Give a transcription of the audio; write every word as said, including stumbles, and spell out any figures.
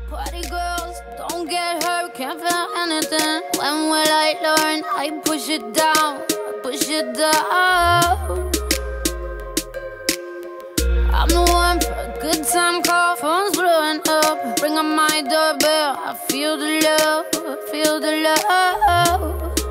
Party girls, don't get hurt, can't feel anything. When will I learn? I push it down, push it down. I'm the one for a good time call, phone's blowing up. Ring on my doorbell, I feel the love, I feel the love.